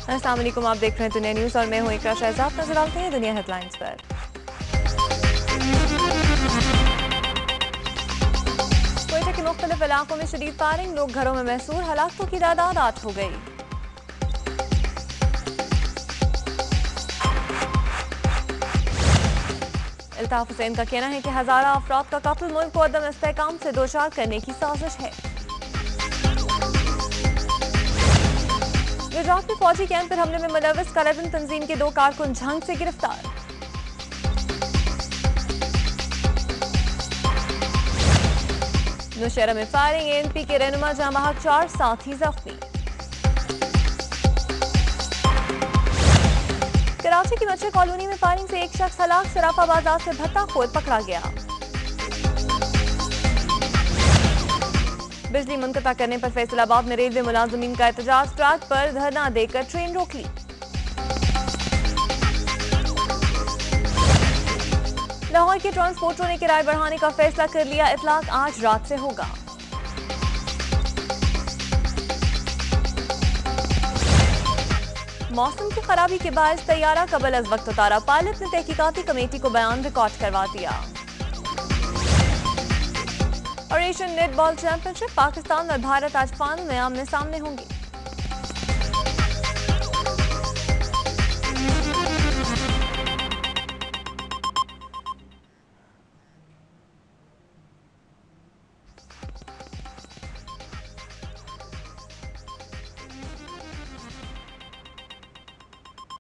अस्सलाम वालेकुम, आप देख रहे हैं दुनिया न्यूज़ और मैं हूं इकरा शहजाद। नजर आते हैं दुनिया हेडलाइंस पर। क्वेटा के मुख्तलिफ इलाकों में शदीद फायरिंग, लोग घरों में महसूर, हलाकतों की तादाद 8 हो गई। अल्ताफ हुसैन का कहना है कि हजारा अफराद का कत्ल मुल्क को अदम इस्तेहकाम से दोचार करने की साजिश है। गुजरात में फौजी कैंप पर हमले में मुलविस करारन तंजीम के 2 कारकुन झंग से गिरफ्तार। नौशहरा में फायरिंग, एएनपी के रहनुमा जामा हक 4 साथी जख्मी। कराची की मच्छर कॉलोनी में फायरिंग से एक शख्स हलाक, सराफा बाजार से भत्ता खोर पकड़ा गया। बिजली मुनक़ता करने पर फैसलाबाद में रेलवे मुलाजमीन का एहतजाज, ट्रैक पर धरना देकर ट्रेन रोक ली। लाहौर के ट्रांसपोर्टरों ने किराए बढ़ाने का फैसला कर लिया, इतलाक आज रात से होगा। मौसम की खराबी के बायस तैयारा कबल अज वक्त उतारा, पायलट ने तहकीकाती कमेटी को बयान रिकॉर्ड करवा दिया। और एशियन नेटबॉल चैंपियनशिप, पाकिस्तान और भारत आज फाइनल में आमने सामने होंगे।